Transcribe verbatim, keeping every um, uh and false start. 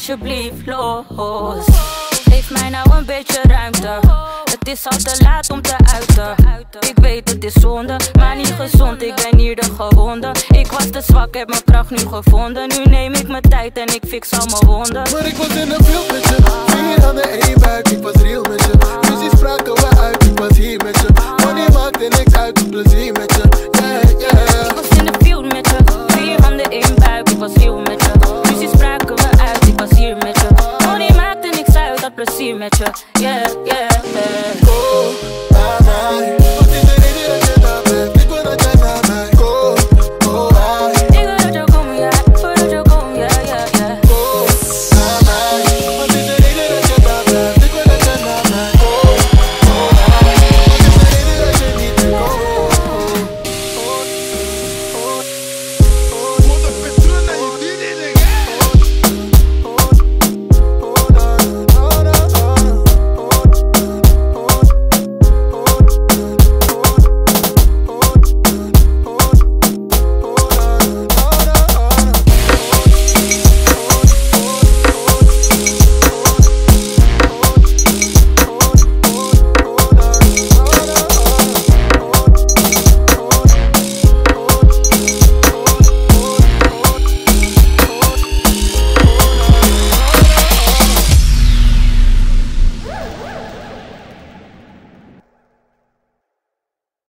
alsjeblieft los. Geef mij nou een beetje ruimte. Het is al te laat om te uiten. Ik weet het is zonde, maar niet gezond. Ik ben hier de gewonde. Ik was te zwak, heb mijn kracht nu gevonden. Nu neem ik mijn tijd en ik fix al mijn wonden. Maar ik was in de beeld met je. Vinger aan de één buik, ik was real met je. Muziek spraken we uit, ik was hier met je. Money maakte niks uit, het plezier.